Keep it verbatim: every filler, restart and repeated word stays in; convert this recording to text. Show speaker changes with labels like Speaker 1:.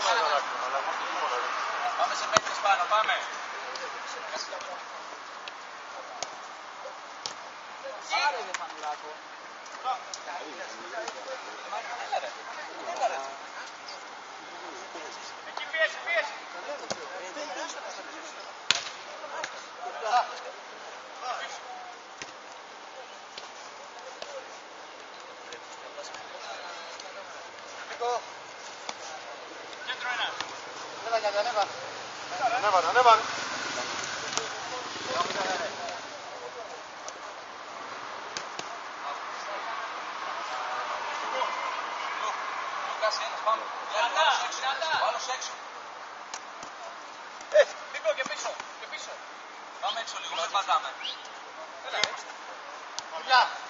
Speaker 1: Πάμε σε παίκτες πάνω, πάμε.
Speaker 2: Άρε δε Φανουράκο.
Speaker 1: Εκεί πιέσει, πιέσει. Κέντρο ένα.
Speaker 2: Έλα για ανέβα.
Speaker 3: Ανέβανε, ανέβανε.
Speaker 1: Λουκάς ένας, πάμε. Άλλος έξω. Νίκο και πίσω, και πίσω. Πάμε έξω λίγο, δεν πατάμε. Έλα, έξω.
Speaker 2: Δουλειά.